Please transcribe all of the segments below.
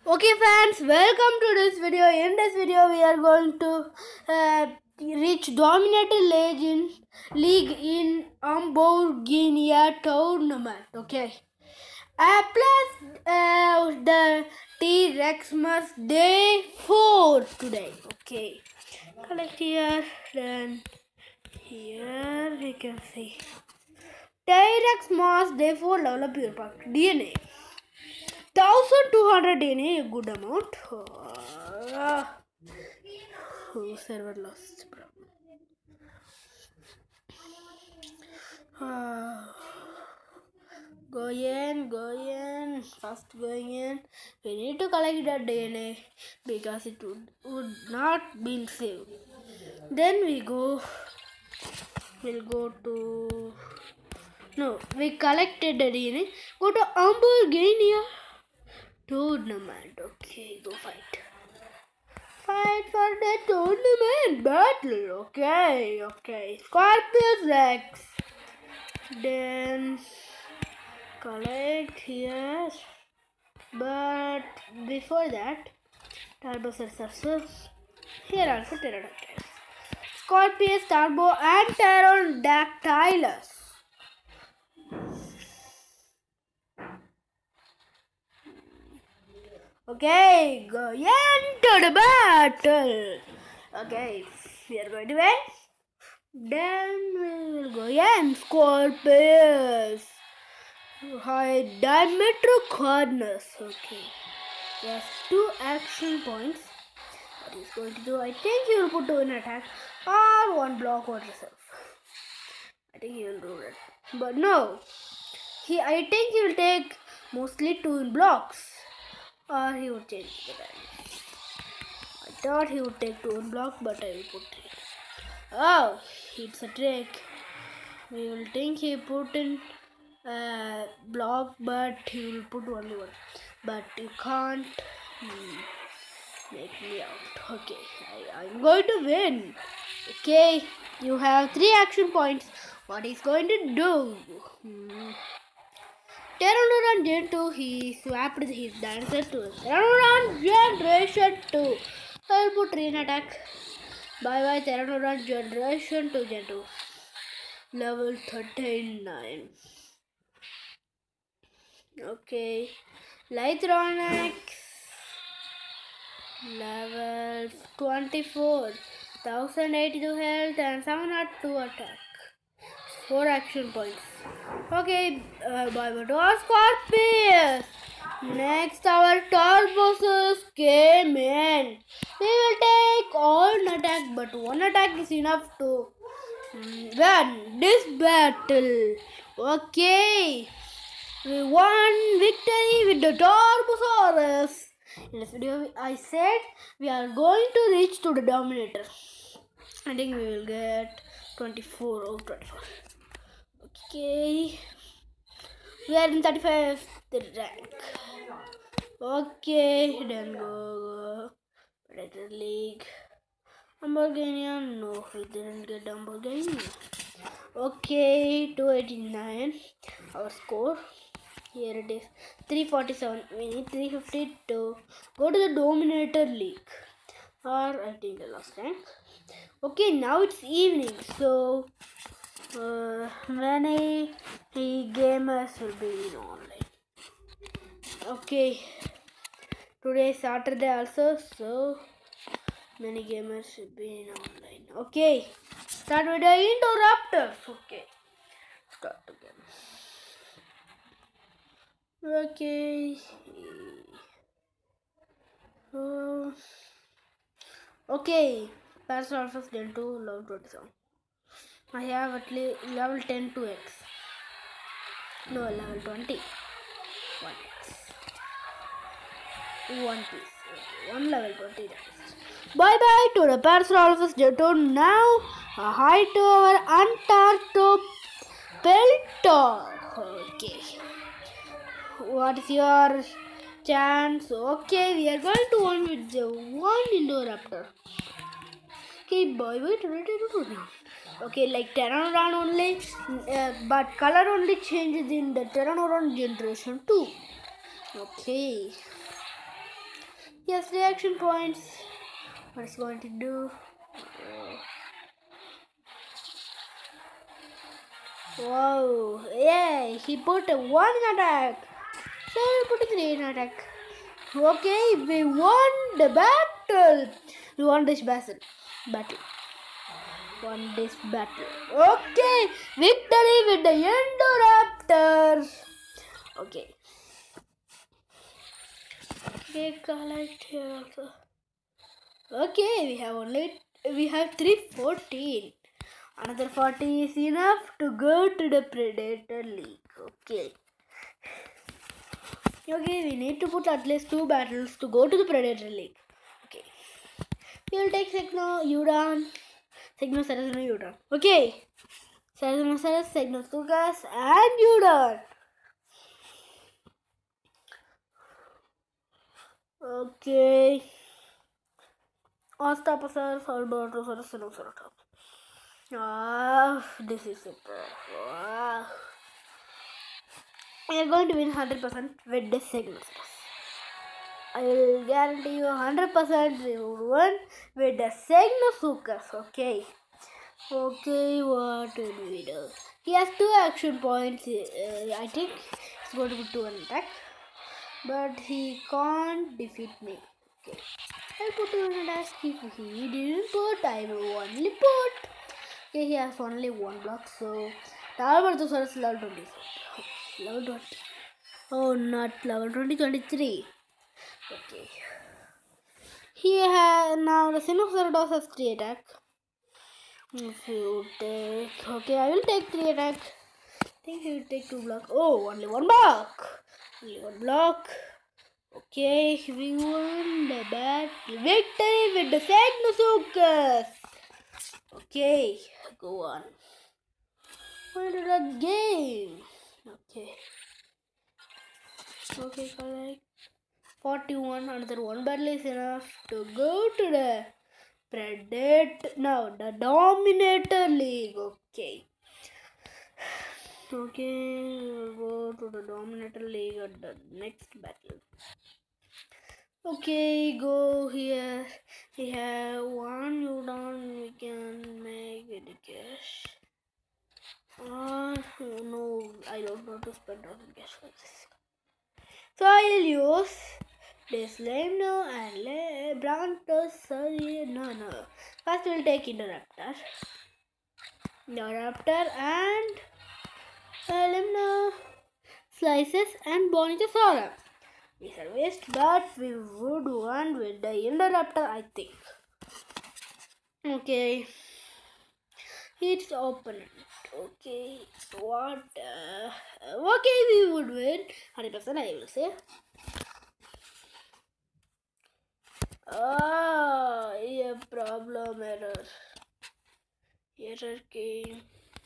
Okay fans, welcome to this video. In this video we are going to reach Dominator League in Lamborghini tournament. Okay. Plus the T-Rex day 4 today. Okay. Collect here, then here we can see T-Rex Mass day 4 level up your pack DNA. 1200 DNA, a good amount. Server lost. Go in. First going in. We need to collect that DNA because it would not be saved. Then we'll go to. No, we collected the DNA. Go to Lamborghini tournament. Okay, go fight. Fight for the tournament battle. Okay. Scorpius Rex. Then collect here. But before that, Turbo Successors. Here also Pterodactyls. Scorpius, Turbo, and Pterodactylus. Okay, go into the battle. Okay, we are going to win. Then we will go in. Scorpius. High diameter corners. Okay. Yes, 2 action points. What he's going to do? I think he will put 2 in attack or 1 block or reserve. I think he will do that. But no. I think he will take mostly 2 in blocks. Or he would change the time. I thought he would take 2 in block, but I will put 3. Oh, it's a trick. We will think he put in block, but he will put only 1. But you can't make me out. Okay, I'm going to win. Okay, you have 3 action points. What he's going to do? Pteranodon Gen 2, he swapped his dancer to Pteranodon Generation 2. So I will put 3 in attack. Bye Pteranodon Generation 2 Gen 2. Level 39. Okay. Lythronex. Level 24. 1082 health and 702 attack. 4 action points. Okay, bye to Scorpius. Next, our Turbosus came in. We will take all attack, but 1 attack is enough to win this battle. Okay, we won victory with the Turbosaurus. In this video, I said we are going to reach to the Dominator. I think we will get 24 or 24. Okay, we are in 35th rank. Okay, then go Predator League. Lamborghini, no, we didn't get Lamborghini. Okay, 289, our score. Here it is, 347. We need 350 to go to the Dominator League. Or I think the last rank. Okay, now it's evening, so many gamers will be in online. Okay, today is Saturday also, so many gamers should be in online. Okay, start with the Indoraptors. Okay, start again. Okay. Okay, Parasaurus Gen 2 level 27. I have at least level 10 2x. No, level 20. 1x. 1 piece. Okay, 1 level 20. Bye to the Parasaurus Gen 2. Now, a hi to our Antarctopeltor. Okay. What is your chance? Okay, we are going to win with the 1 Indoraptor. Okay, bye to now. Okay, like Pteranodon only, but color only changes in the Pteranodon Generation 2. Okay. He has 3 action points. What is he going to do? Wow, yeah, he put a 1 in attack. So he put a 3 in attack. Okay, we won the battle. We won this battle. Won this battle. Okay, victory with the Indoraptor. Okay. Okay, collect here also. Okay, we have 314. Another 40 is enough to go to the Predator League. Okay. Okay, we need to put at least 2 battles to go to the Predator League. Okay. We will take Segno, Udon. Segnosaurus and Udon. Okay. Segnosaurus, Segnosuchus, and Udon. Okay. Ostaposaurus, Albertosaurus, Sinoceratops. This is super. We are going to win 100% with this Segnosaurus. I will guarantee you 100% we will win with the Segnosuchus. Okay. Okay, what will we do? He has 2 action points. I think he's going to put 2 on attack. But he can't defeat me. Okay. I'll put 2 on attack. If he didn't put, I will only put. Okay, he has only 1 block. So, Albertosaurus level 20. Level 20. Oh, not level 20, 23. Okay. He has now the Sinoceratops has 3 attack. If you take, okay, I will take 3 attack. I think he will take 2 block. Oh, only 1 block. Only 1 block. Okay, we won the battle. Victory with the Segnosuchus. Okay, go on. On to the game. Okay. Okay, collect 41. Another 1 battle is enough to go to the Predator. No, the Dominator League. Okay. Okay, we'll go to the Dominator League at the next battle. Okay, go here. We have 1 Udon. We can make it a cash. No, I don't want to spend on cash for this. So I'll use this Lemno and Brontosaurus. No. First we'll take Indoraptor. And Lemno, Slices and Bonitosaurus. These are waste, but we would won with the Indoraptor, I think. Okay. It's open. Okay. What? Okay, we would win 100%. I will say. Yeah, problem error. Error came.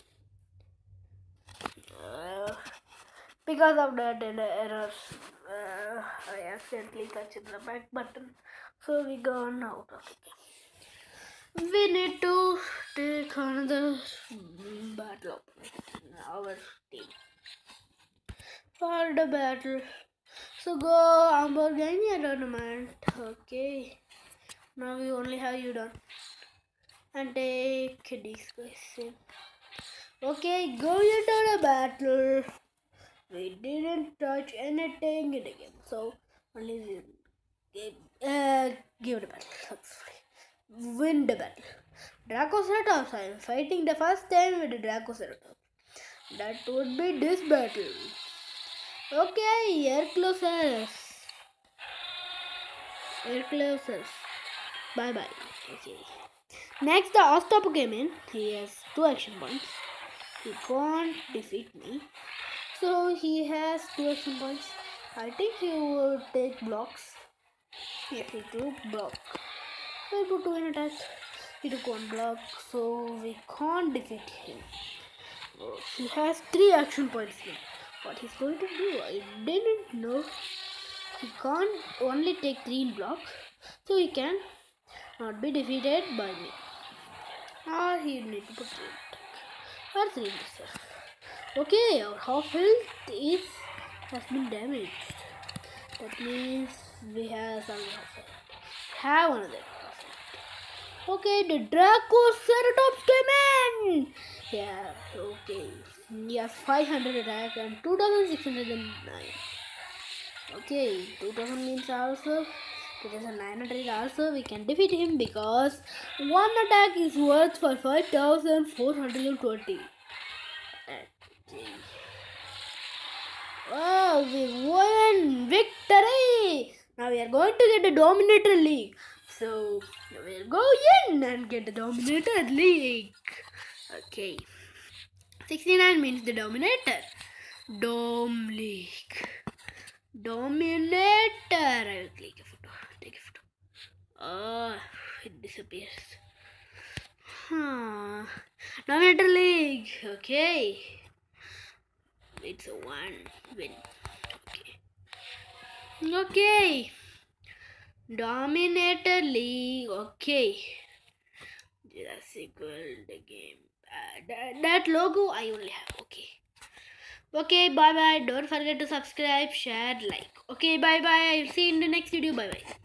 Because of that error, I accidentally touched the back button. So we gone out of the game. We need to take another battle in our team. For the battle. So go Lamborghini tournament. Okay. Now we only have Udon. And take this question. Okay, go into the battle. We didn't touch anything in the game. So only give the battle successfully. Win the battle. Dracoceratops. I am fighting the first time with the Dracoceratops. That would be this battle. Okay, Erclosaurus. Bye bye. Okay. Next, the Ostap came in. He has 2 action points. He can't defeat me. So he has 2 action points. I think he will take blocks. Yes, he took block. So I put 2 in attack. He took 1 block. So we can't defeat him. He has 3 action points now. What he's going to do, I didn't know. He can't only take 3 in block. So he can not be defeated by me. Or he need to put 3 in attack. Or 3 in reserve. Okay, our half health has been damaged. That means we have some. Have another. Okay, the Dracoceratops came in! Yeah, okay. He has 500 attack and 2609. Okay, 2000 means also 2900 also we can defeat him because one attack is worth for 5420. Okay. Oh, we won! Victory! Now we are going to get the Dominator League. So we'll go in and get the Dominator League. Okay. 69 means the Dominator. Dome League. Dominator. I will click a photo. Take a photo. Oh, it disappears. Dominator League. Okay. It's a one win. Okay. Dominator League. Okay. Jurassic World game. That logo I only have. Okay. Okay, bye bye. Don't forget to subscribe, share, like. Okay, bye bye. I'll see you in the next video. Bye bye.